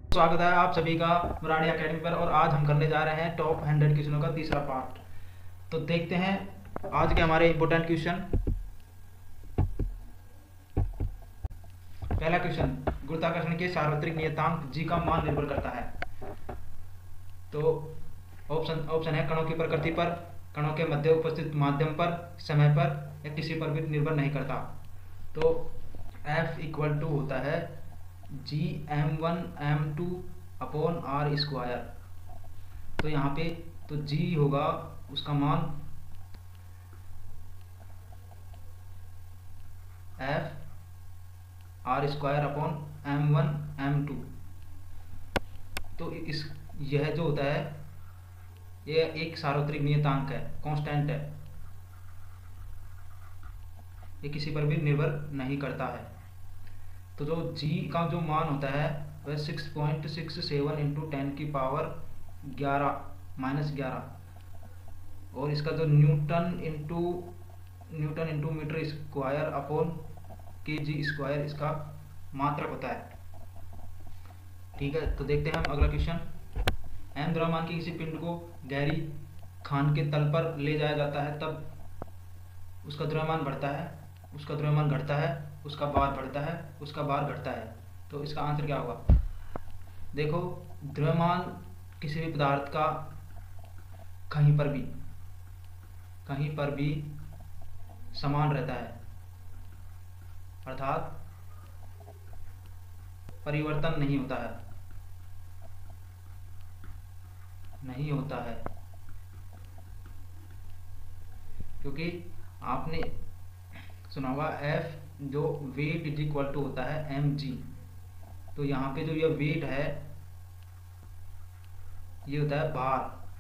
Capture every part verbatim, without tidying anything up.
स्वागत है आप सभी का मुरारी एकेडमी पर। और आज हम करने जा रहे हैं टॉप हंड्रेड क्वेश्चनों का तीसरा पार्ट। तो देखते हैं आज के हमारे इंपॉर्टेंट क्वेश्चन। पहला क्वेश्चन, गुरुत्वाकर्षण के सार्वत्रिक नियतांक जी का मान निर्भर करता है। तो ऑप्शन ऑप्शन है कणों की प्रकृति पर, कणों के मध्य उपस्थित माध्यम पर, समय पर या किसी पर भी निर्भर नहीं करता। तो F इक्वल टू होता है G M one M two upon R square. तो यहाँ पे तो G होगा उसका मान F R square upon M one M two. तो इस यह जो होता है यह एक सार्वत्रिक नियतांक है, कांस्टेंट है, ये किसी पर भी निर्भर नहीं करता है। तो जो G का जो मान होता है वह six point six seven into ten की पावर ग्यारह माइनस ग्यारह, और इसका जो newton into newton into metre square upon K G square इसका मात्रक होता है। ठीक है, तो देखते हैं हम अगला क्वेश्चन। एम द्रव्यमान के किसी पिंड को गहरी खान के तल पर ले जाया जाता है, तब उसका द्रव्यमान बढ़ता है, उसका द्रव्यमान घटता है, उसका भार बढ़ता है, उसका भार घटता है। तो इसका आंसर क्या होगा? देखो, द्रव्यमान किसी भी पदार्थ का कहीं पर भी कहीं पर भी समान रहता है, अर्थात परिवर्तन नहीं होता है नहीं होता है क्योंकि आपने सुना होगा एफ जो वेट इज इक्वल टू होता है एम जी। तो यहाँ पे जो यह वेट है ये होता है भार,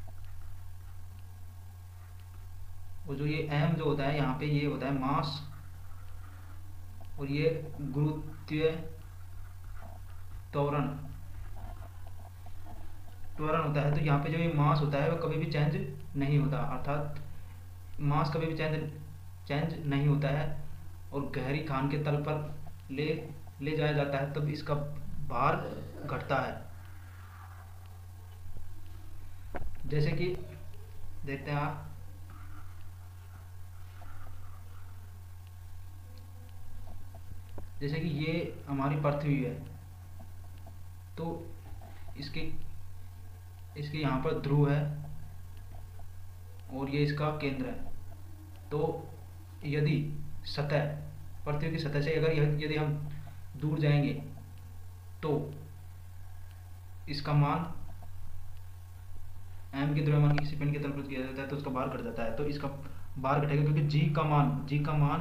और जो ये एम जो होता है यहाँ पे ये होता है मास, और ये गुरुत्वीय त्वरण त्वरण होता है। तो यहाँ पे जो ये मास होता है वह कभी भी चेंज नहीं होता, अर्थात मास कभी भी चेंज चेंज नहीं होता है, और गहरी खान के तल पर ले ले जाया जाता है तब इसका भार घटता है। जैसे कि देखते हैं आप, जैसे कि ये हमारी पृथ्वी है, तो इसके इसके यहाँ पर ध्रुव है और ये इसका केंद्र है। तो यदि सतह पृथ्वी की सतह से अगर यदि हम दूर जाएंगे तो इसका मान एम के द्रव्यमान किसी पिंड के तल पर किया जाता है तो उसका भार घट जाता है। तो इसका भार घटेगा क्योंकि जी का मान जी का मान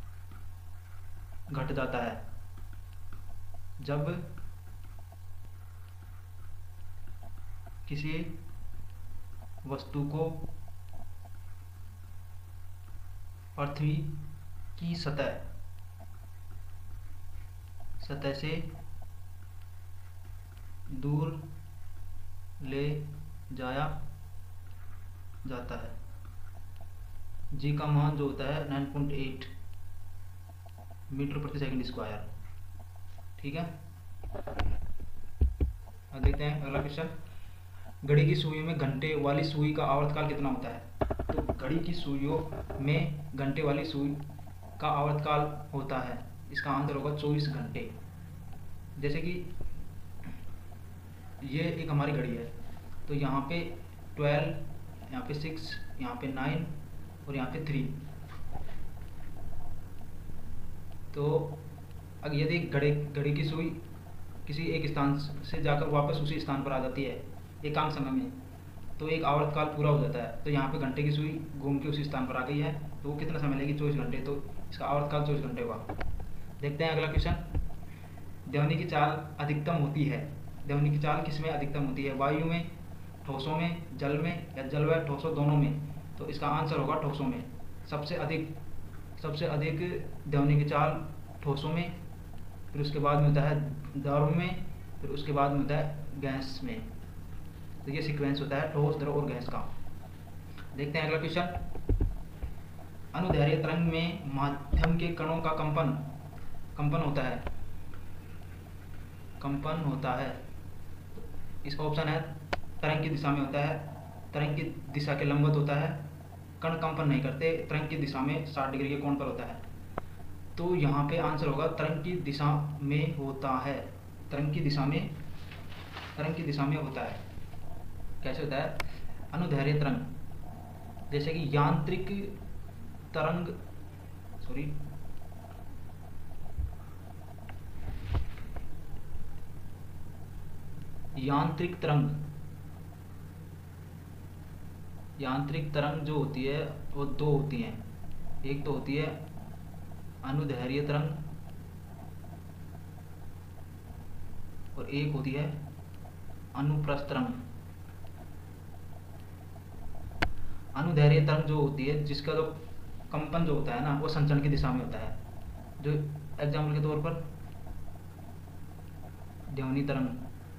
घट जाता है जब किसी वस्तु को पृथ्वी की सतह सतह से दूर ले जाया जाता है। जी का मान जो होता है नाइन पॉइंट एट मीटर प्रति सेकंड स्क्वायर। ठीक है, अब देखते हैं अगला क्वेश्चन। घड़ी की सुई में घंटे वाली सुई का आवर्तकाल कितना होता है? तो घड़ी की सुइयों में घंटे वाली सुई का आवर्तकाल होता है, इसका आंसर होगा चौबीस घंटे। जैसे कि ये एक हमारी घड़ी है, तो यहाँ पे ट्वेल्व, यहाँ पे सिक्स, यहाँ पे नाइन और यहाँ पे थ्री। तो अगर यदि घड़ी घड़ी की सुई किसी एक स्थान से जाकर वापस उसी स्थान पर आ जाती है एकांक समय में, तो एक आवर्तकाल पूरा हो जाता है। तो यहाँ पे घंटे की सुई घूम के उसी स्थान पर आ गई है, तो वो कितना समय लेगी? चौबीस घंटे। तो इसका आवर्तकाल चौबीस घंटे हुआ। देखते हैं अगला क्वेश्चन। ध्वनि की चाल अधिकतम होती है, ध्वनि की चाल किसमें अधिकतम होती है? वायु में, ठोसों में, जल में या जल व ठोसों दोनों में? तो इसका आंसर होगा ठोसों में। सबसे अधिक सबसे अधिक ध्वनि की चाल ठोसों में, फिर उसके बाद में होता है द्रव में, फिर उसके बाद में होता है गैस में। तो ये सीक्वेंस होता है ठोस, द्रव और गैस का। देखते हैं अगला क्वेश्चन। अनुदैर्घ्य तरंग में माध्यम के कणों का कंपन कंपन होता है कंपन होता है इस ऑप्शन है तरंग की दिशा में होता है, तरंग की दिशा के लंबवत होता है, कण कंपन नहीं करते, तरंग की दिशा में साठ डिग्री के कोण पर होता है। तो यहाँ पे आंसर होगा तरंग की दिशा में होता है, तरंग की दिशा में, तरंग की दिशा में होता है। कैसे होता है? अनुदैर्घ्य तरंग, जैसे कि यांत्रिक तरंग, सॉरी यांत्रिक तरंग, यांत्रिक तरंग जो होती है वो दो होती हैं। एक तो होती है अनुदैर्घ्य तरंग और एक होती है अनुप्रस्थ तरंग। अनुदैर्घ्य तरंग जो होती है जिसका जो कंपन जो होता है ना वो संचरण की दिशा में होता है। जो एग्जाम्पल के तौर पर ध्वनि तरंग,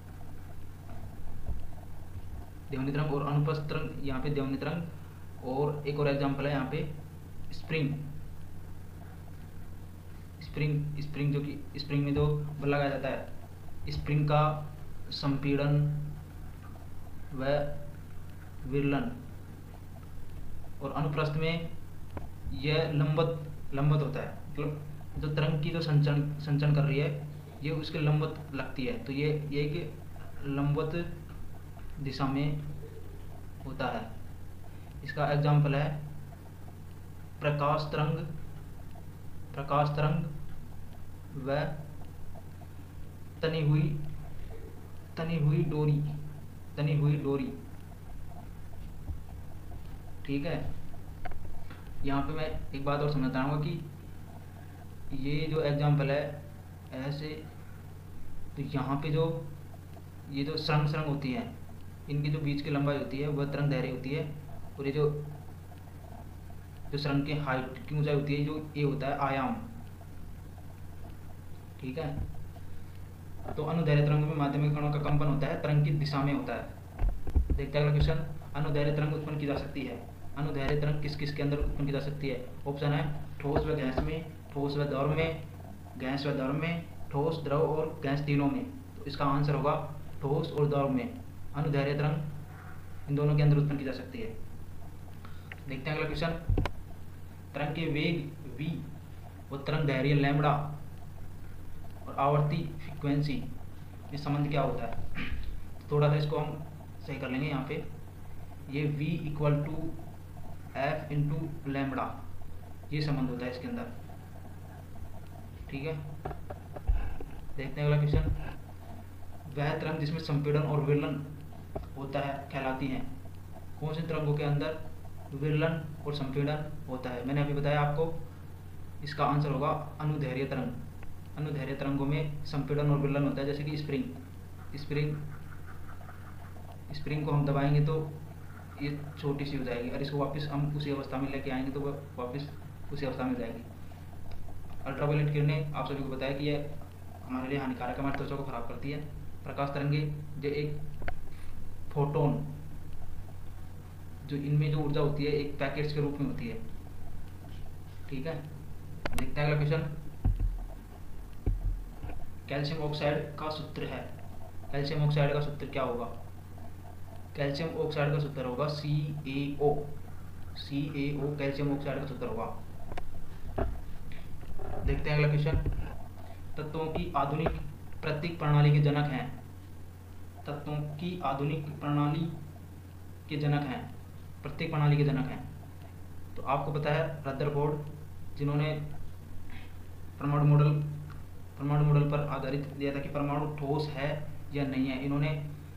ध्वनि तरंग और अनुप्रस्थ तरंग, यहाँ पे ध्वनि तरंग। और एक और एग्जांपल है यहाँ पे स्प्रिंग, स्प्रिंग स्प्रिंग जो कि स्प्रिंग में जो बल लगाया जाता है, स्प्रिंग का संपीड़न व विरलन। और अनुप्रस्थ में यह लंबवत लंबवत होता है, मतलब जो तरंग की जो संचरण संचरण कर रही है ये उसके लंबवत लगती है, तो ये ये एक लंबवत दिशा में होता है। इसका एग्जाम्पल है प्रकाश तरंग, प्रकाश तरंग व तनी हुई तनी हुई डोरी, तनी हुई डोरी। ठीक है, यहाँ पे मैं एक बात और समझना चाहूँगा कि ये जो एग्जाम्पल है ऐसे, तो यहाँ पे जो ये जो सरंग सरंग होती हैं इनकी जो बीच की लंबाई होती है वह तरंग दैर्घ्य होती है। और ये जो जो सरंग की हाइट की ऊंचाई होती है जो ये होता है आयाम। ठीक है, तो अनुदैर्घ्य तरंग में माध्यमिक कणों का कंपन होता है, तरंग की दिशा में होता है। देखते हैं अगला क्वेश्चन, अनुदैर्घ्य तरंग उत्पन्न की जा सकती है। अनुदैर्घ्य तरंग किस किस के अंदर उत्पन्न की जा सकती है? ऑप्शन है ठोस व गैस में, ठोस व द्रव में, गैस व द्रव में, ठोस द्रव और गैस तीनों में। तो इसका आंसर होगा ठोस और द्रव में अनुदैर्घ्य तरंग इन दोनों के अंदर उत्पन्न की जा सकती है। देखते हैं अगला क्वेश्चन, तरंग के वेग v और तरंग दैर्घ्य लैम्बडा और आवर्ती फ्रीक्वेंसी में संबंध क्या होता है? थोड़ा सा इसको हम सही कर लेंगे। यहाँ पे ये v equal to F into lambda, ये संबंध होता है इसके अंदर। ठीक है, देखते हैं अगला क्वेश्चन, वह तरंग जिसमें संपीड़न और विरलन होता है कहलाती हैं। कौन से तरंगों के अंदर विरलन और संपीड़न होता है? मैंने अभी बताया आपको, इसका आंसर होगा अनुदैर्घ्य तरंग। अनुदैर्घ्य तरंगों में संपीड़न और विरलन होता है, जैसे कि स्प्रिंग स्प्रिंग स्प्रिंग को हम दबाएंगे तो ये छोटी सी हो जाएगी और इसको वापस हम उसी अवस्था में लेके आएंगे तो वह वापस उसी अवस्था में जाएगी। अल्ट्रावायलेट किरणें आप सभी को बताया कि यह हमारे लिए हानिकारक है, हमारी त्वचा को खराब करती है। प्रकाश तरंगे जो एक फोटोन, जो इनमें जो ऊर्जा होती है एक पैकेट्स के रूप में होती है। ठीक है, देखते हैं अगला क्वेश्चन, कैल्शियम ऑक्साइड का सूत्र है। कैल्शियम ऑक्साइड का सूत्र क्या होगा? कैल्शियम ऑक्साइड का सूत्र होगा सी ए ओ, सी ए ओ कैल्शियम ऑक्साइड का सूत्र होगा। देखते हैं अगला क्वेश्चन, तत्वों की आधुनिक प्रतीक प्रणाली के जनक हैं। तत्वों की आधुनिक प्रणाली के जनक हैं, प्रतीक प्रणाली के जनक हैं। तो आपको पता है रदरफोर्ड, जिन्होंने परमाणु मॉडल परमाणु मॉडल पर आधारित दिया था कि परमाणु ठोस है या नहीं है। इन्होंने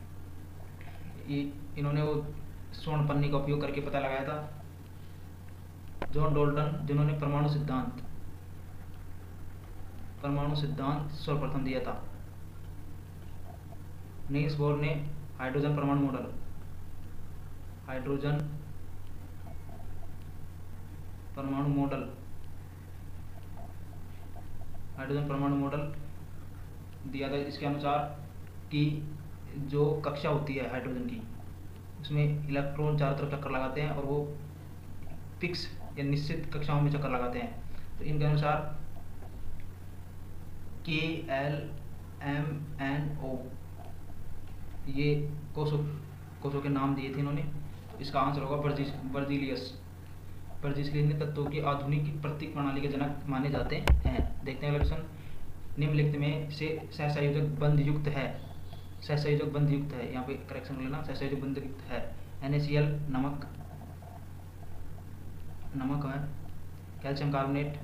इन्होंने वो स्वर्ण पन्नी का उपयोग करके पता लगाया था। जॉन डाल्टन, जिन्होंने परमाणु सिद्धांत परमाणु सिद्धांत सर्वप्रथम दिया था। नील्स बोर ने हाइड्रोजन परमाणु मॉडल हाइड्रोजन परमाणु मॉडल हाइड्रोजन परमाणु मॉडल दिया था। इसके अनुसार कि जो कक्षा होती है हाइड्रोजन की, उसमें इलेक्ट्रॉन चारों तरफ चक्कर लगाते हैं और वो फिक्स या निश्चित कक्षाओं में चक्कर लगाते हैं। तो इनके अनुसार के एल एम एन ओ ये कोसो कोसो के नाम दिए थे इन्होंने। तो इसका आंसर होगा वर्जिस वर्जिलियस। वर्जिलियस ने तत्वों की आधुनिक प्रतीक प्रणाली के जनक माने जाते हैं। देखते हैं अगला क्वेश्चन। निम्नलिखित में से सहसंयोजक बंध युक्त है, सहसंयोजक बंध युक्त है, यहाँ पे करेक्शन लेना, सहसंयोजक बंध युक्त है। NaCl नमक, नमक है। कैल्शियम कार्बोनेट,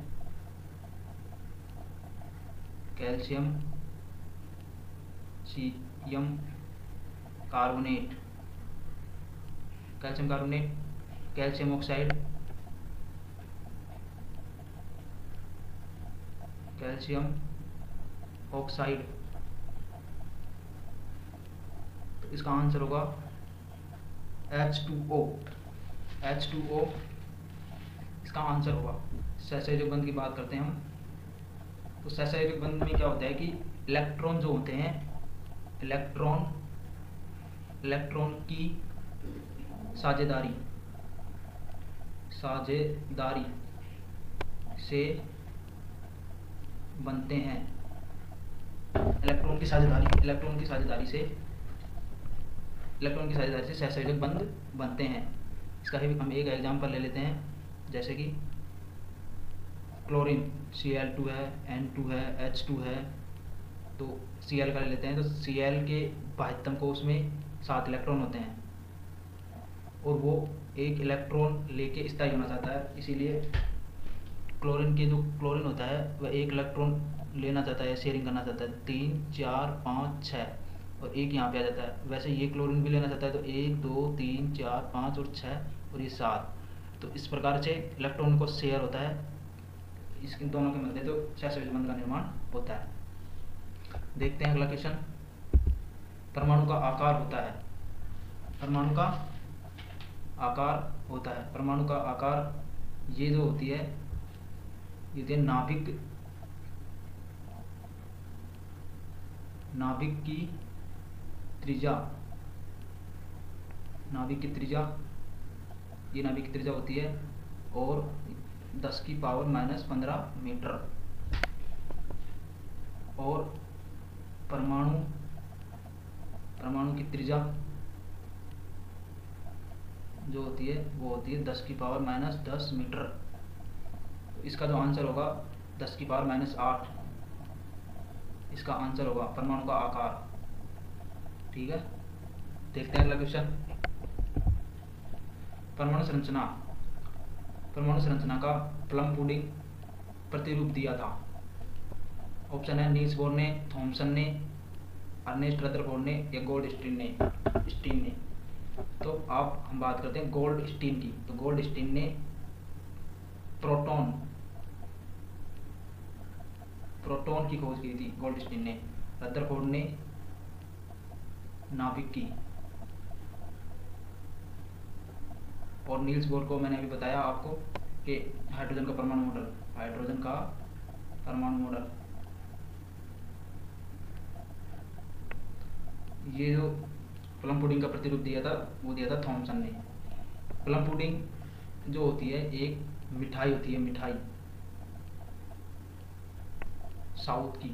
कैल्शियम सीयम carbonate, calcium carbonate, calcium oxide, calcium oxide. तो इसका आंसर होगा H two O, H two O इसका आंसर होगा। सहसंयोजक बंध की बात करते हैं हम, तो सहसंयोजक बंध में क्या होता है कि इलेक्ट्रॉन जो होते हैं, इलेक्ट्रॉन इलेक्ट्रॉन की साझेदारी साझेदारी से बनते हैं। इलेक्ट्रॉन की साझेदारी इलेक्ट्रॉन की साझेदारी से इलेक्ट्रॉन की साझेदारी से सहसंयोजक बंध बनते हैं। इसका ही हम एक एग्जांपल ले लेते हैं, जैसे कि क्लोरीन सी एल टू है, एन टू है, एच टू है। तो Cl का ले लेते हैं, तो Cl के बाह्यतम कोश में सात इलेक्ट्रॉन होते हैं और वो एक इलेक्ट्रॉन लेके स्थायी होना चाहता है, इसीलिए क्लोरीन के जो क्लोरीन होता है वह एक इलेक्ट्रॉन लेना चाहता है, शेयरिंग करना चाहता है। तीन, चार, पाँच, छः और एक यहाँ पे आ जाता है। वैसे ये क्लोरीन भी लेना चाहता है, तो एक, दो, तीन, चार, पाँच और छः और ये सात। तो इस प्रकार से इलेक्ट्रॉन को शेयर होता है, इसके दोनों के मध्य तो सहसंयोजक बंध का निर्माण होता है। देखते हैं अगला क्वेश्चन। परमाणु का आकार होता है, परमाणु का आकार होता है परमाणु का आकार ये जो होती है, ये होती है नाभिक नाभिक की त्रिज्या, नाभिक की त्रिज्या ये नाभिक की त्रिज्या होती है और दस की पावर माइनस पंद्रह मीटर। और परमाणु परमाणु की त्रिज्या जो होती है वो होती है दस की पावर माइनस दस मीटर। तो इसका जो आंसर होगा दस की पावर माइनस आठ, इसका आंसर होगा परमाणु का आकार। ठीक है, देखते हैं अगला क्वेश्चन। परमाणु संरचना परमाणु संरचना का प्लम पुडिंग प्रतिरूप दिया था। ऑप्शन है नील्स बोर ने, थॉमसन ने, अर्नेस्ट रदरफोर्ड ने या गोल्ड स्टीन ने स्टीन ने तो आप हम बात करते हैं गोल्ड स्टीन की। तो गोल्ड स्टीन ने प्रोटॉन प्रोटॉन की खोज की थी, गोल्ड स्टीन ने। रदरफोर्ड ने नाभिक की, और नील्स बोर को मैंने अभी बताया आपको कि हाइड्रोजन का परमाणु मॉडल हाइड्रोजन का परमाणु मॉडल। ये जो प्लम पुडिंग का प्रतिरूप दिया था वो दिया था थॉमसन ने। प्लम पुडिंग जो होती है एक मिठाई होती है, मिठाई साउथ की।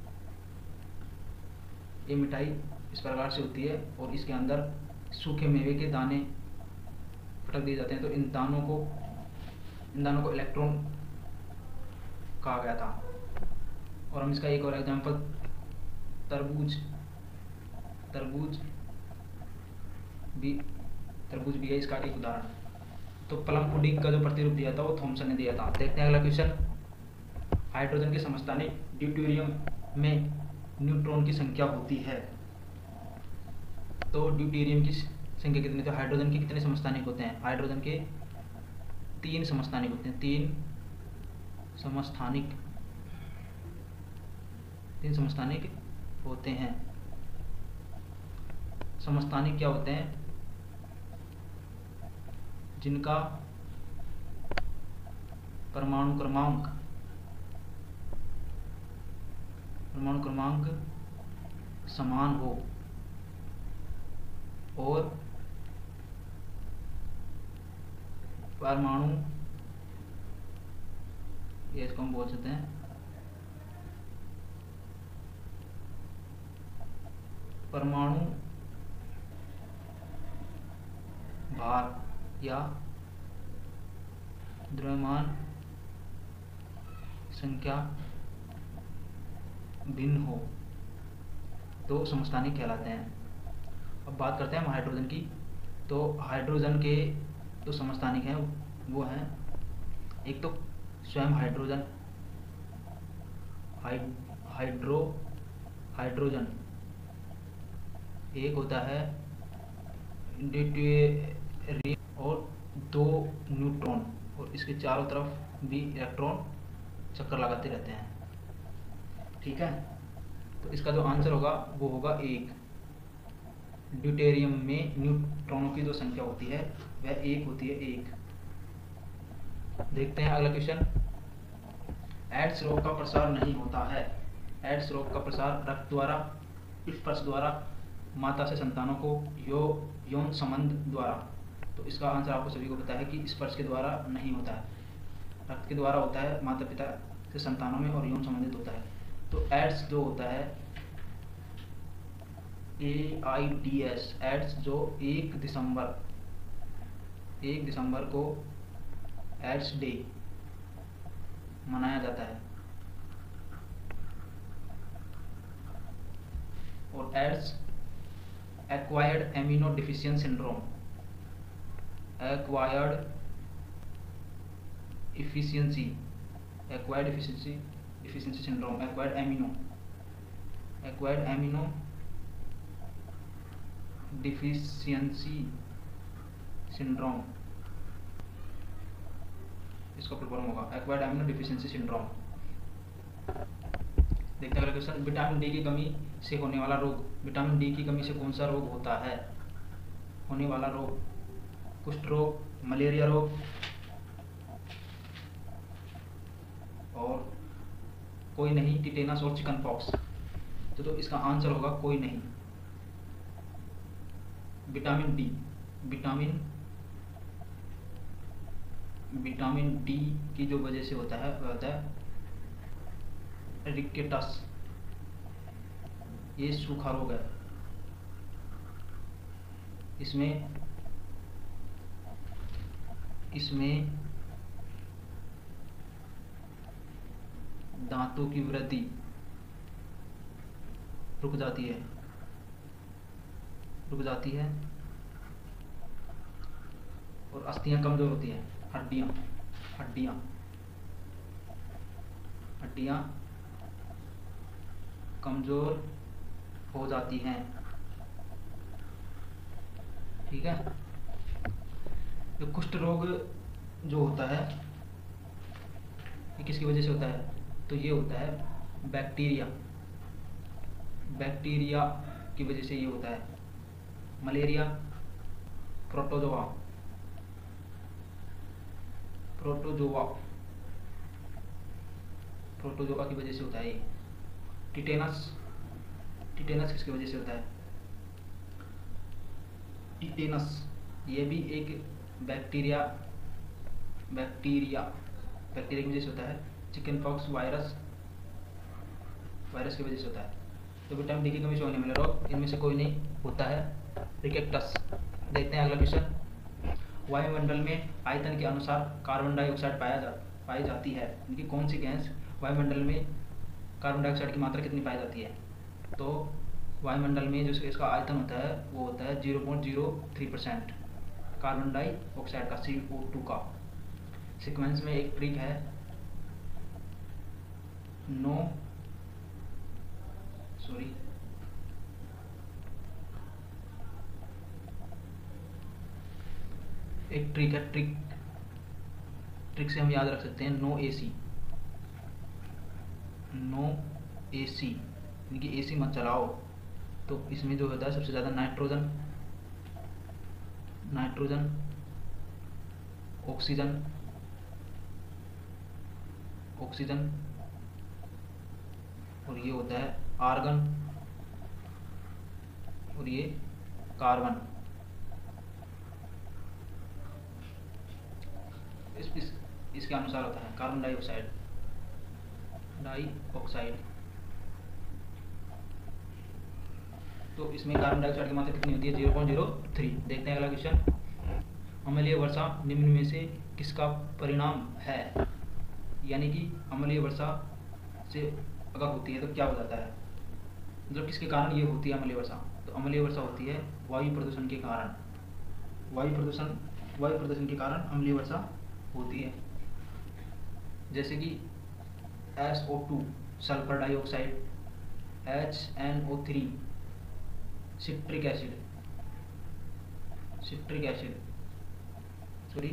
ये मिठाई इस प्रकार से होती है और इसके अंदर सूखे मेवे के दाने फटक दिए जाते हैं। तो इन दानों को इन दानों को इलेक्ट्रॉन कहा गया था। और हम इसका एक और एग्जांपल तरबूज तरबूज भी तरबूज भी है इसका एक उदाहरण। तो प्लम पुडिंग का जो प्रतिरूप दिया था वो थॉमसन ने दिया था। देखते हैं अगला क्वेश्चन। हाइड्रोजन के समस्थानिक ड्यूटेरियम में न्यूट्रॉन की संख्या होती है। तो ड्यूटेरियम की संख्या कितनी? तो हाइड्रोजन के कितने समस्थानिक होते हैं? हाइड्रोजन के तीन समस्थानिक होते हैं, तीन समस्थानिक तीन समस्थानिक होते हैं। समस्थानिक क्या होते हैं? जिनका परमाणु क्रमांक परमाणु क्रमांक समान हो और परमाणु, ये इसको हम बोल सकते हैं परमाणु भार या द्रव्यमान संख्या भिन्न हो तो समस्थानिक कहलाते हैं। अब बात करते हैं हम हाइड्रोजन की। तो हाइड्रोजन के जो समस्थानिक हैं वो हैं, एक तो स्वयं हाइड्रोजन, हाइड्रो हाइड्रोजन, एक होता है ड्यूटेरियम और दो न्यूट्रॉन, और इसके चारों तरफ भी इलेक्ट्रॉन चक्कर लगाते रहते हैं। ठीक है, तो इसका जो आंसर होगा वो होगा एक। ड्यूटेरियम में न्यूट्रॉनों की जो संख्या होती है वह एक होती है, एक। देखते हैं अगला क्वेश्चन। एड्स रोग का प्रसार नहीं होता है। एड्स रोग का प्रसार रक्त द्वारा, स्पर्श द्वारा, माता से संतानों को, यो यौन संबंध द्वारा। तो इसका आंसर आपको सभी को पता है कि स्पर्श के द्वारा नहीं होता है, रक्त के द्वारा होता है, माता पिता से संतानों में, और यौन संबंधित होता है। तो एड्स जो होता है A I D S, AIDS जो एक दिसंबर एक दिसंबर को एड्स डे मनाया जाता है। और AIDS acquired immuno deficiency syndrome, acquired efficiency acquired efficiency deficiency syndrome, acquired immuno acquired immuno deficiency syndrome, इसका फुल फॉर्म होगा एक्वायर्ड एमिनो डिफिशियंसी सिंड्रोम। देखते हैं अगला क्वेश्चन। विटामिन डी की कमी से होने वाला रोग, विटामिन डी की कमी से कौन सा रोग होता है? होने वाला रोग, कुष्ठ रोग, मलेरिया रोग, और कोई नहीं, टिटेनस और चिकन पॉक्स। तो, तो इसका आंसर होगा कोई नहीं। Vitamin D vitamin vitamin D की जो वजह से होता है वह होता है रिकेटस, ये सूखा रोग है। इसमें इसमें दांतों की वृद्धि रुक जाती है रुक जाती है और अस्थियां कमजोर होती हैं, हड्डियां हड्डियां हड्डियां कमजोर हो जाती हैं। ठीक है, ये कुष्ठ रोग जो होता है ये किसकी वजह से होता है? तो ये होता है बैक्टीरिया बैक्टीरिया की वजह से ये होता है। मलेरिया, प्रोटोजोआ प्रोटोजोआ प्रोटोजोआ की वजह से होता है ये। टिटेनस टिटेनस किसकी वजह से होता है? टिटेनस ये भी एक बैक्टीरिया बैक्टीरिया बैक्टीरिया की वजह से होता है। चिकन पॉक्स वायरस वायरस की वजह से होता है। तो विटामिन डी की कमी से होने वाले रोग इनमें से कोई नहीं होता है रिकेटस। देखते हैं अगला क्वेश्चन। वायुमंडल में आयतन के अनुसार कार्बन डाइऑक्साइड पाया जा पाई जाती है। इनकी कौन सी गैस वायुमंडल में कार्बन डाइऑक्साइड की मात्रा कितनी पाई जाती है? तो वायुमंडल में जो इसका आयतन होता है वो होता है zero point zero three percent carbon dioxide का, सी ओ टू का। सीक्वेंस में एक ट्रिक है, नो सॉरी एक ट्रिक है, ट्रिक ट्रिक से हम याद रख सकते हैं नो एसी नो एसी यानी कि एसी मत चलाओ। तो इसमें जो होता है सबसे ज़्यादा नाइट्रोजन नाइट्रोजन ऑक्सीजन ऑक्सीजन और ये होता है आर्गन और ये कार्बन। इस, इस इसके अनुसार होता है कार्बन डाइऑक्साइड डाइऑक्साइड तो इसमें कार्बन डाइऑक्साइड की मात्रा कितनी होती है? Zero point zero three. देखते हैं अगला क्वेश्चन। अम्लीय वर्षा निम्न में से किसका परिणाम है? यानी कि अम्लीय वर्षा से अगर होती है तो क्या हो जाता है, मतलब किसके कारण ये होती है अम्लीय वर्षा? तो अम्लीय वर्षा होती है वायु प्रदूषण के कारण। वायु प्रदूषण वायु प्रदूषण के कारण अम्लीय वर्षा होती है। जैसे कि S O two sulphur dioxide, H N O three citric acid citric acid sorry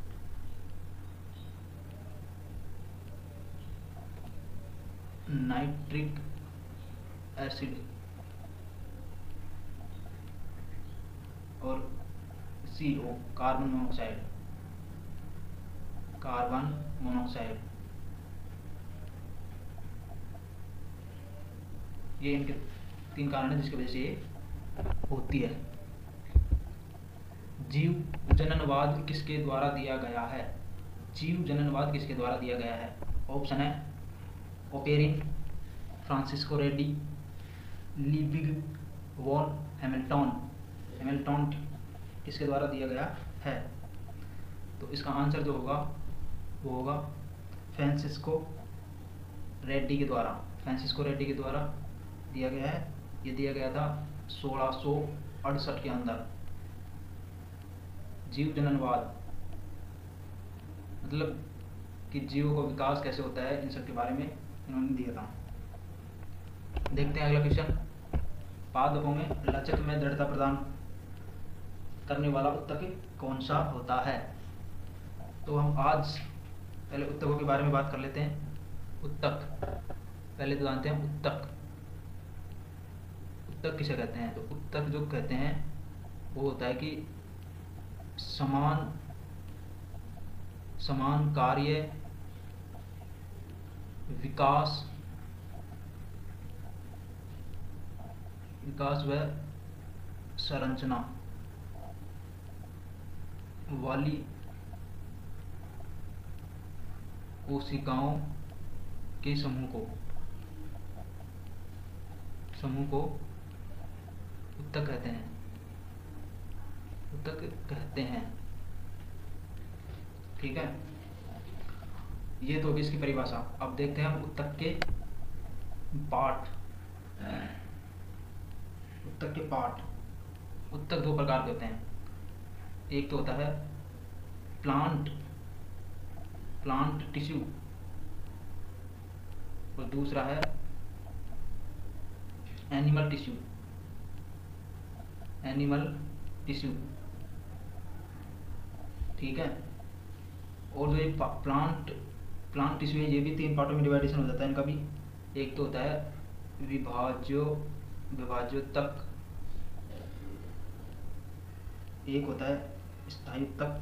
nitric acid और C O carbon monoxide carbon monoxide ये इनके तीन कारण हैं जिसकी वजह से ये होती है। जीव जननवाद किसके द्वारा दिया गया है? जीव जननवाद किसके द्वारा दिया गया है? ऑप्शन है Oparin, Francisco Redi, Liebig von Hamilton Hamilton किसके द्वारा दिया गया है? तो इसका आंसर जो होगा वो होगा फ्रांसिस्को रेड्डी के द्वारा फ्रांसिस्को रेड्डी के द्वारा दिया गया है। ये दिया गया था सोलह सौ अड़सठ के अंदर। जीव जननवाद मतलब कि जीवों का विकास कैसे होता है, इन सब के बारे में इन्होंने दिया था। देखते हैं अगला क्वेश्चन। पादपों में लचक में दृढ़ता प्रदान करने वाला उत्तक कौन सा होता है? तो हम आज पहले उत्तकों के बारे में बात कर लेते हैं। उत्तक पहले तो जानते हैं उत्तक उत्तक किसे कहते हैं? तो उत्तक जो कहते हैं वो होता है कि समान समान कार्य विकास विकास व संरचना वाली कोशिकाओं के समूह को समूह को उत्तक कहते हैं उत्तक कहते हैं ठीक है। ये तो होगी इसकी परिभाषा। अब देखते हैं हम उत्तक के पार्ट उत्तक के पार्ट उत्तक दो प्रकार के होते हैं। एक तो होता है प्लांट प्लांट टिश्यू और दूसरा है एनिमल टिश्यू एनिमल टिश्यू ठीक है। और जो ये प्लांट प्लांट टिश्यू है ये भी तीन पार्टों में डिवाइडेशन हो जाता है इनका भी। एक तो होता है विभाज्यो विभाज्योत्तक, एक होता है स्थायी उत्तक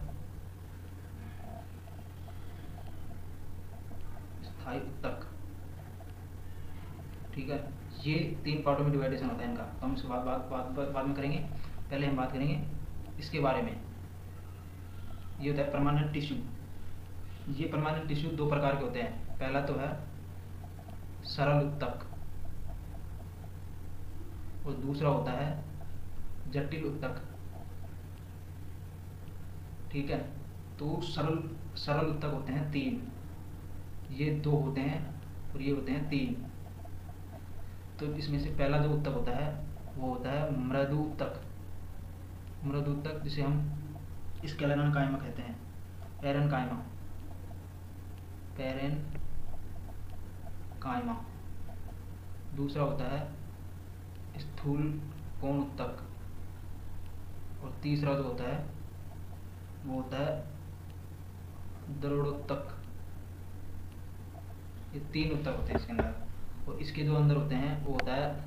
स्थायी उत्तक ठीक है। ये तीन पार्टों में डिवाइडेशन होता है इनका। तो हम इसके बाद बात बाद बाद में करेंगे। पहले हम बात करेंगे इसके बारे में। ये होता है परमानेंट टिश्यू। ये परमानेंट टिश्यू दो प्रकार के होते हैं। पहला तो है सरल उत्तक और दूसरा होता है जटिल उत्तक ठीक है। तो सरल सरल उत्तक होते हैं तीन, ये दो होते हैं और ये होते हैं तीन। तो इसमें से पहला जो उत्तक होता है वो होता है मृदु उत्तक मृदु उत्तक जिसे हम स्केलेरन कायमा कहते हैं पैरन कायमा पैरन कायमा। दूसरा होता है स्थूल कोण उत्तक और तीसरा जो होता है वो होता है दृढ़ोत्तक। ये तीन उत्तक होते हैं इसके अंदर। और इसके जो अंदर होते हैं वो होता है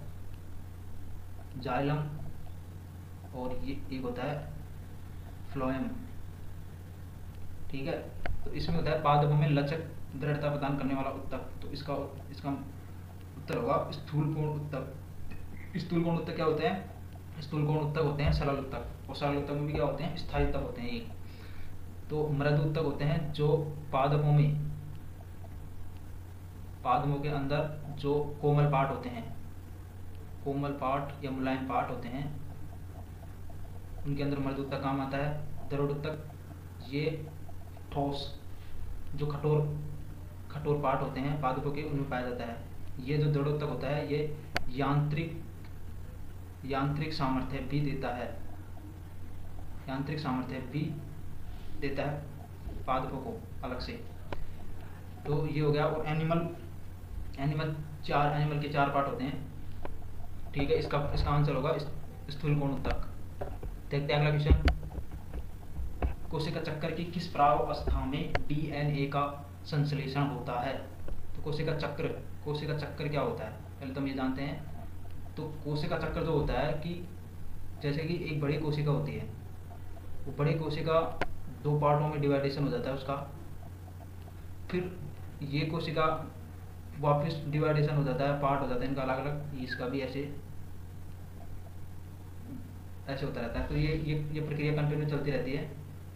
जाइलम और ये एक होता है फ्लोएम ठीक है। तो इसमें होता है पादपों में लचक दृढ़ता प्रदान करने वाला उत्तक। तो इसका इसका उत्तर होगा स्थूल कोण उत्तक। स्थूल कोण उत्तक क्या होते हैं? स्थूल कोण उत्तक होते हैं सरल उत्तक और सरल उत्तक में भी क्या होते हैं? स्थायी उत्तक होते हैं एक। तो मृदु उत्तक होते हैं जो पादपों में पादपों के अंदर जो कोमल पार्ट होते हैं कोमल पार्ट या मुलायम पार्ट होते हैं उनके अंदर मृदु उत्तक काम आता है। दृढ़ उत्तक ये ठोस जो कठोर कठोर पार्ट होते हैं पादपों के उनमें पाया जाता है। ये जो दृढ़ोत्तक होता है ये यांत्रिक यांत्रिक सामर्थ्य भी देता है यांत्रिक सामर्थ्य भी देता है पादपों को अलग से। तो ये हो गया। और एनिमल एनिमल चार एनिमल के चार पार्ट होते हैं, ठीक है। इसका इसका आंसर होगा स्थूल कोण ऊतक। देखते हैं अगला क्वेश्चन। कोशिका चक्र की किस प्रावस्था में डीएनए का संश्लेषण होता है? तो कोशिका चक्र कोशिका चक्र क्या होता है पहले तो हम ये जानते हैं। तो कोशिका चक्र जो होता है कि जैसे कि एक बड़ी कोशिका होती है, वो बड़ी कोशिका दो पार्टों में डिवाइडेशन हो जाता है उसका, फिर ये कोशिका वापस डिवाइडेशन हो जाता है, पार्ट हो जाता है इनका अलग अलग, इसका भी ऐसे ऐसे होता रहता है। तो ये ये ये प्रक्रिया कंटिन्यू चलती रहती है।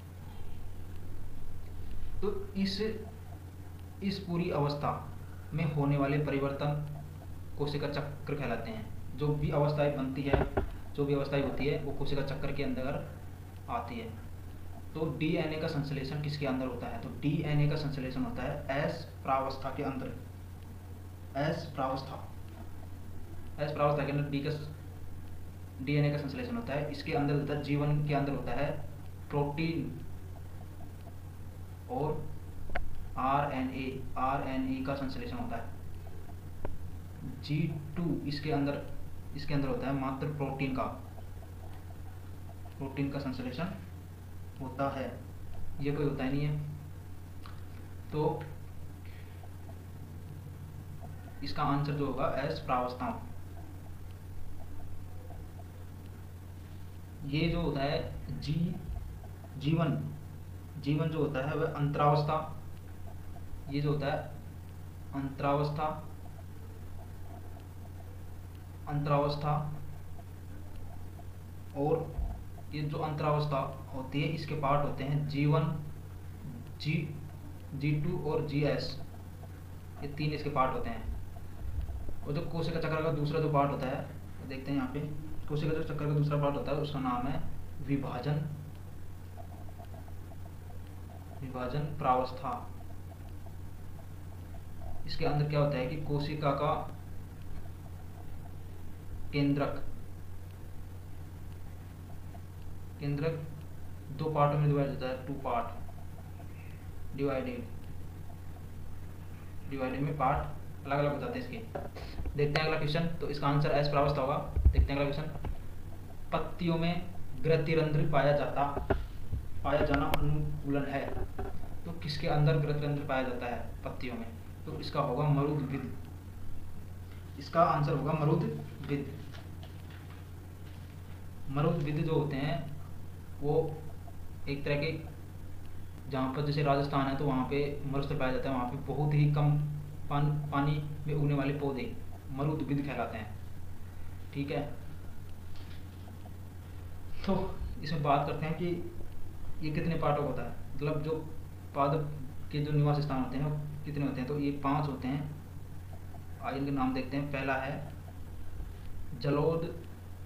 तो इस इस पूरी अवस्था में होने वाले परिवर्तन कोशिका चक्र कहलाते हैं। जो भी अवस्थाएं बनती है, जो भी अवस्थाएं होती है वो कोशिका चक्र के अंदर आती है। तो डीएनए का संश्लेषण किसके अंदर होता है? तो डीएनए का संश्लेषण होता है एस प्रावस्था के अंदर। एस प्रावस्था एस प्रावस्था के अंदर डी का डीएनए का संश्लेषण होता है। इसके अंदर होता है जीवन के अंदर होता है प्रोटीन और आरएनए आरएनए का संश्लेषण होता है। जी टू इसके अंदर इसके अंदर होता है मात्र प्रोटीन का प्रोटीन का संश्लेषण होता है, ये कोई होता ही नहीं है। तो इसका आंसर जो होगा एस प्रावस्था। ये जो होता है जी जीवन जीवन जो होता है वह अंतरावस्था। ये जो होता है अंतरावस्था अंतरावस्था और ये जो अंतरावस्था होती है इसके पार्ट होते हैं जीवन जी जी टू और जी एस, ये तीन इसके पार्ट होते हैं। और जो कोशिका चक्र का दूसरा जो पार्ट होता है देखते हैं यहाँ पे, कोशिका जो चक्र का दूसरा पार्ट होता है उसका नाम है विभाजन विभाजन प्रावस्था। इसके अंदर क्या होता है कि कोशिका का केंद्रक केंद्रक दो पार्टों में डिवाइड होता है, टू पार्ट डिवाइडेड डिवाइडेड में पार्ट अलग अलग हो जाते हैं इसके। देखते हैं अगला क्वेश्चन। तो इसका आंसर एस प्रावस्था होगा। देखते हैं अगला क्वेश्चन। पत्तियों में ग्रंथिरंध्र पाया जाता पाया जाना अनुकूलन है। तो किसके अंदर ग्रंथिरंध्र पाया जाता है पत्तियों में? तो इसका होगा मरुद्भिद। इसका आंसर होगा मरुद्भिद। मरुद्भिद जो होते हैं वो एक तरह के, जहाँ पर जैसे राजस्थान है तो वहाँ पे मरुस्थल पाया जाता है, वहाँ पे बहुत ही कम पान, पानी में उगने वाले पौधे मरुद्भिद कहलाते हैं, ठीक है। तो इसमें बात करते हैं कि ये कितने पार्टों का होता है, मतलब जो पादप के जो निवास स्थान होते हैं वो कितने होते हैं? तो ये पांच होते हैं। आइए इनके नाम देखते हैं। पहला है जलोद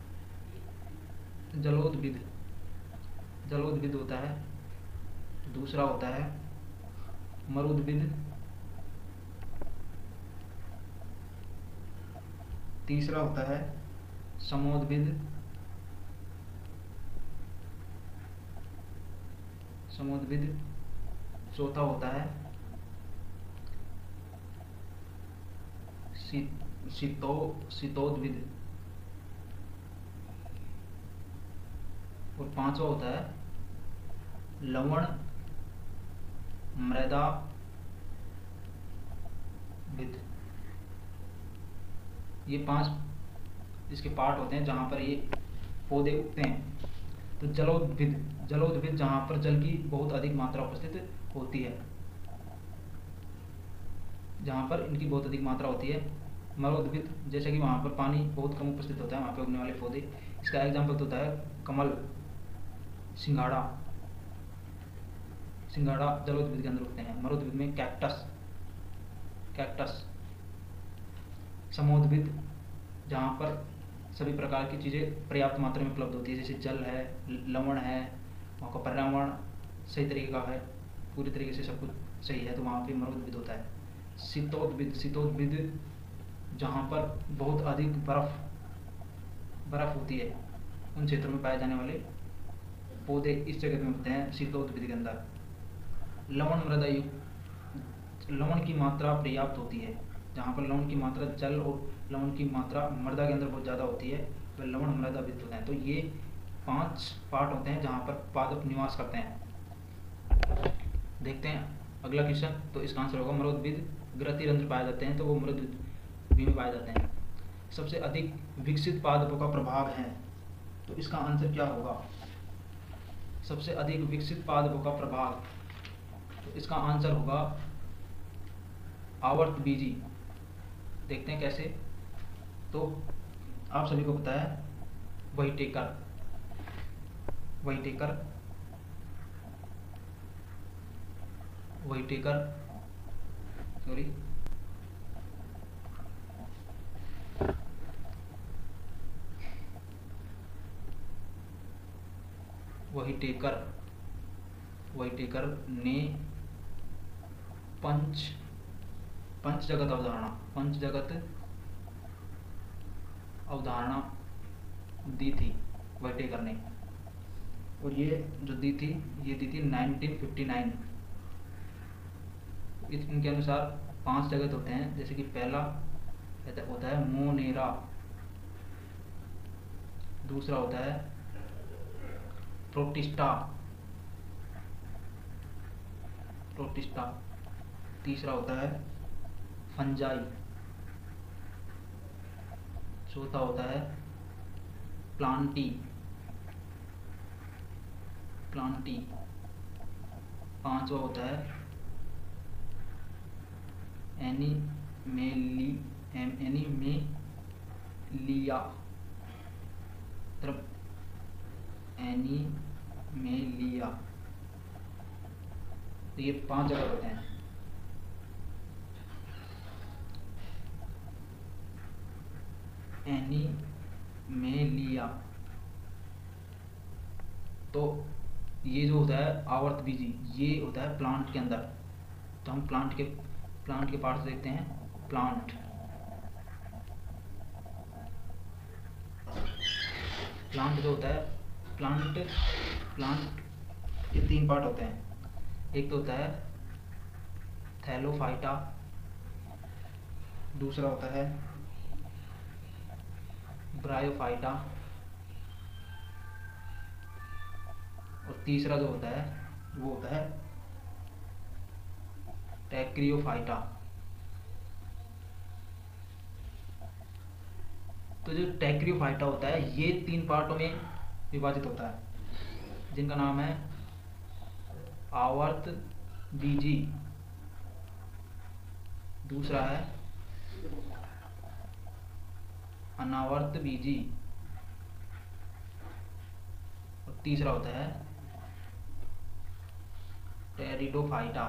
जलोदभिद जलोदभिद होता है। दूसरा होता है मरुद्भिद। तीसरा होता है समोद्भिद समोद्भिद। चौथा होता है शीतो शीतोद्भिद और पांचवा होता है लवण मृदा विद। ये पांच इसके पार्ट होते हैं जहां पर ये पौधे उगते हैं। तो जलोद्भिद जलोद्भिद जहां पर जल की बहुत अधिक मात्रा उपस्थित होती है, जहां पर इनकी बहुत अधिक मात्रा होती है। मरुद्भिद जैसे कि वहां पर पानी बहुत कम उपस्थित होता है, वहां पर उगने वाले पौधे। इसका एग्जाम्पल होता है कमल, सिंघाड़ा सिंघाड़ा जलोद्भिद के अंदर उगते हैं। मरुद्भिद में कैक्टस कैक्टस समोद्भिद जहाँ पर सभी प्रकार की चीज़ें पर्याप्त मात्रा में उपलब्ध होती है, जैसे जल है, लवण है, वहाँ का पर्यावरण सही तरीके का है, पूरी तरीके से सब कुछ सही है, तो वहाँ पे मरुद्भिद होता है। शीतोद्भिद, शीतोद्भिद जहाँ पर बहुत अधिक बर्फ बर्फ होती है उन क्षेत्रों में पाए जाने वाले पौधे इस जगह पे होते हैं शीतोद्भिद के अंदर। लवण मृदा युक्त, लवण की मात्रा पर्याप्त होती है, जहाँ पर लवण की मात्रा जल और लवण की मात्रा मृदा के अंदर बहुत ज़्यादा होती है वह तो लवण मृदा वित्त होते हैं। तो ये पांच पार्ट होते हैं जहाँ पर पादप निवास करते हैं। देखते हैं अगला क्वेश्चन, तो इसका आंसर होगा मरुद्भिद ग्रथिरंध्र पाए जाते हैं, तो वो मरुद्भिद भी में पाए जाते हैं। सबसे अधिक विकसित पादपों का प्रभाग है, तो इसका आंसर क्या होगा? सबसे अधिक विकसित पादपों का प्रभाग, तो इसका आंसर होगा आवर्त बीजी। देखते हैं कैसे। तो आप सभी को पता है वही टेकर वही टेकर वही टेकर सॉरी वही टेकर वही टेकर ने पंच पंच जगत अवधारणा पंच जगत अवधारणा दी थी वही टेकर ने, और ये जो दी थी ये दी थी नाइनटीन फिफ्टी नाइन। इनके अनुसार पांच जगत होते हैं, जैसे कि पहला होता है मोनेरा, दूसरा होता है प्रोटिस्टा प्रोटिस्टा तीसरा होता है फंजाई, चौथा होता है प्लांटी प्लांटी पांचवा होता है एनीमेली एनीमेलिया एनीमेलिया। तो ये पांच जगह होते हैं। एनीमेलिया, तो ये जो होता है आवर्त बीजी, ये होता है प्लांट के अंदर। तो हम प्लांट के प्लांट के पार्ट्स देखते हैं। प्लांट प्लांट जो होता है प्लांट प्लांट के तीन पार्ट होते हैं। एक तो होता है थैलोफाइटा, दूसरा होता है ब्रायोफाइटा, और तीसरा जो होता है वो होता है टैक्रियोफाइटा। तो जो टैक्रियोफाइटा होता है ये तीन पार्टों में विभाजित होता है, जिनका नाम है आवर्त बीजी, दूसरा है अनावर्त बीजी, और तीसरा होता है टेरिडोफाइटा।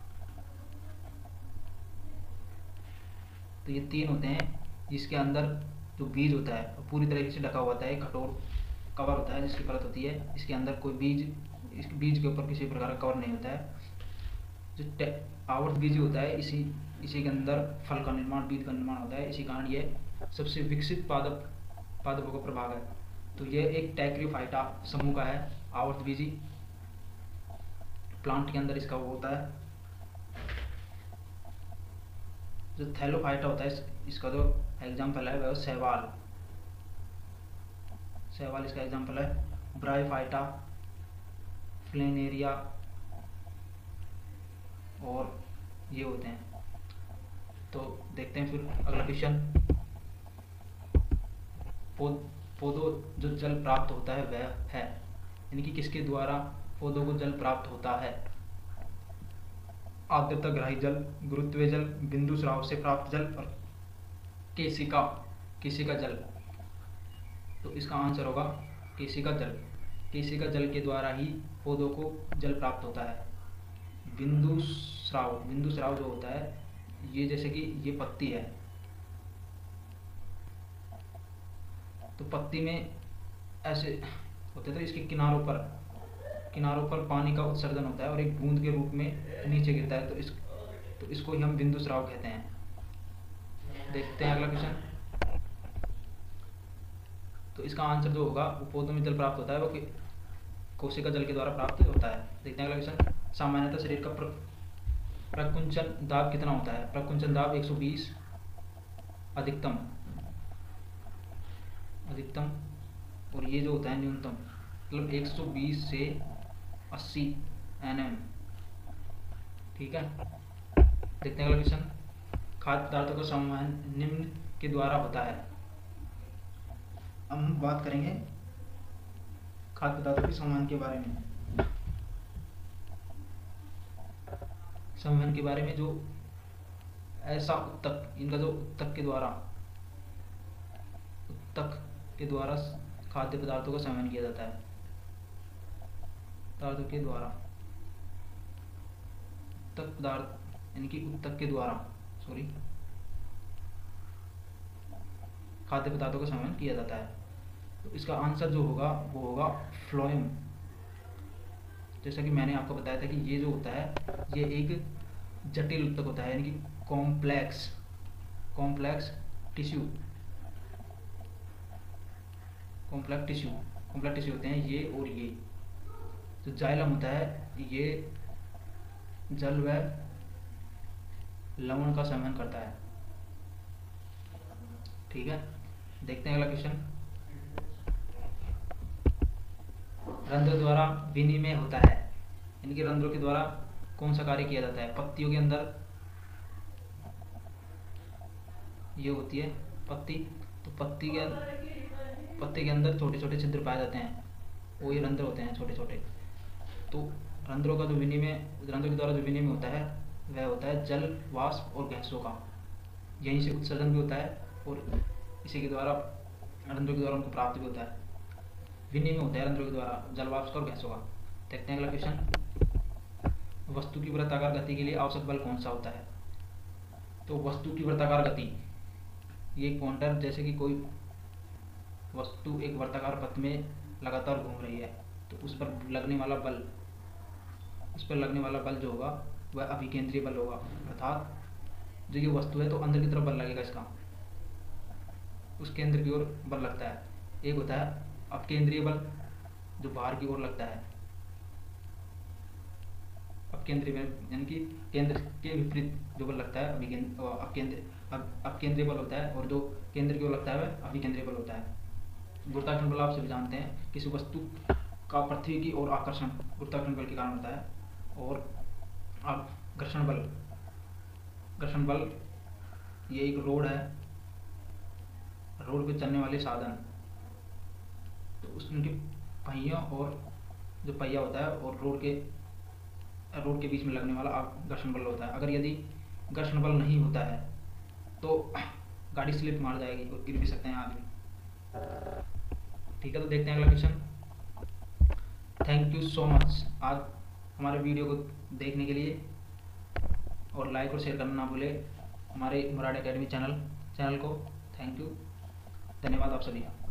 तो ये तीन होते हैं, जिसके अंदर जो बीज होता है पूरी तरीके से ढका हुआ होता है, एक कठोर कवर होता है जिसकी परत होती है, इसके अंदर कोई बीज इस बीज के ऊपर किसी प्रकार का कवर नहीं होता है। जो आवर्त बीज होता है इसी इसी के अंदर फल का निर्माण, बीज का निर्माण होता है। इसी कारण ये सबसे विकसित पादप पादपों का प्रभाग है। तो ये एक टैक्रियोफाइटा समूह का है आवर्त बीजी, प्लांट के अंदर इसका वो होता है। जो थैलोफाइटा होता है इस, इसका जो एग्जाम्पल है वह शैवाल शैवाल इसका एग्जाम्पल है। ब्रायोफाइटा, फ्लेनेरिया, और ये होते हैं। तो देखते हैं फिर अगला क्वेश्चन। पौधों जो जल प्राप्त होता है वह है, यानी कि किसके द्वारा पौधों को जल प्राप्त होता है? आर्द्रता ग्राही जल, गुरुत्वीय जल, बिंदु स्राव से प्राप्त जल, और केशिका केशिका जल। तो इसका आंसर होगा केशिका जल। केशिका जल के द्वारा ही पौधों को जल प्राप्त होता है। बिंदु स्राव बिंदु स्राव जो होता है ये जैसे कि ये पत्ती है, तो पत्ती में ऐसे होते तो इसके किनारों पर किनारों पर पानी का उत्सर्जन होता है और एक बूंद के रूप में नीचे गिरता है, तो इस तो इसको ही हम बिंदु स्राव कहते हैं। देखते हैं अगला क्वेश्चन। तो इसका आंसर जो होगा, वो पौधों में जल प्राप्त होता है वो कोशिका जल के द्वारा प्राप्त होता है। देखते हैं अगला क्वेश्चन। सामान्यतः शरीर का प्र, प्रकुंचन दाब कितना होता है? प्रकुंचन दाब एक सौ बीस अधिकतम अधिकतम और ये जो होता है न्यूनतम, मतलब एक सौ बीस से अस्सी एन एम। ठीक है, देखते हैं अगला क्वेश्चन। खाद्य पदार्थों का संवहन निम्न के द्वारा होता है। हम बात करेंगे खाद्य पदार्थों के संवहन के बारे में, संवहन के बारे में। जो ऐसा उत्तक, इनका जो उत्तक के द्वारा उत्तक के द्वारा खाद्य पदार्थों का संवहन किया जाता है, पदार्थों के द्वारा उत्तक पदार्थ यानी कि उत्तक के द्वारा सॉरी खाद्य पदार्थों का संवहन किया जाता है। तो इसका आंसर जो होगा वो होगा फ्लोएम। जैसा कि मैंने आपको बताया था कि ये जो होता है ये एक जटिल उत्तक होता है, यानी कि complex complex tissue complex tissue complex tissue होते हैं ये। और ये जो जाइलम होता है ये जल व लवण का संवहन करता है। ठीक है, देखते हैं अगला क्वेश्चन। रंध्र द्वारा विनिमय होता है, यानी कि रंध्रों के द्वारा कौन सा कार्य किया जाता है? पत्तियों के अंदर ये होती है पत्ती, तो पत्ती के पत्ती के अंदर छोटे छोटे छिद्र पाए जाते हैं, वो ये रंध्र होते हैं छोटे छोटे। तो रंध्रों का जो विनिमय रंध्रों के द्वारा जो विनिमय होता है वह होता है जल, वाष्प और गैसों का। यहीं से उत्सर्जन भी होता है और इसी के द्वारा रंध्रों के द्वारा उनको प्राप्त भी होता है। विनिमय होता है रंध्रों के द्वारा जल, वाष्प और गैसों का। देखते हैं अगला क्वेश्चन। वस्तु की वृत्ताकार गति के लिए आवश्यक बल कौन सा होता है? तो वस्तु की वृत्ताकार गति, ये पॉइंटर जैसे कि कोई वस्तु एक वर्ताकार पथ में लगातार घूम रही है, तो उस पर लगने वाला बल उस पर लगने वाला बल जो होगा वह अभिकेंद्रीय बल होगा। अर्थात जो ये वस्तु है तो अंदर की तरफ बल लगेगा, इसका उस केंद्र की ओर बल लगता है। एक होता है अपकेंद्रीय बल जो बाहर की ओर लगता है, अपकेंद्रीय बल यानी कि केंद्र के विपरीत जो बल लगता है अभिकेंद्र अपकेंद्र अपकेंद्रीय बल होता है, और जो केंद्र की ओर लगता है वह अभिकेंद्रीय बल होता है। गुरुत्वाकर्षण बल आप सभी जानते हैं, किसी वस्तु का पृथ्वी की ओर आकर्षण गुरुत्वाकर्षण बल के कारण होता है। और अब घर्षण बल घर्षण बल ये एक रोड है, रोड पे चलने वाले साधन, तो उसके पहियों और जो पहिया होता है और रोड के रोड के बीच में लगने वाला घर्षण बल होता है। अगर यदि घर्षण बल नहीं होता है तो गाड़ी स्लिप मार जाएगी और गिर भी सकते हैं आदमी। ठीक है, तो देखते हैं अगला question. Thank you so much आज हमारे वीडियो को देखने के लिए, और लाइक और शेयर करना ना भूले हमारे मुराद एकेडमी चैनल चैनल को। थैंक यू, धन्यवाद आप सभी का।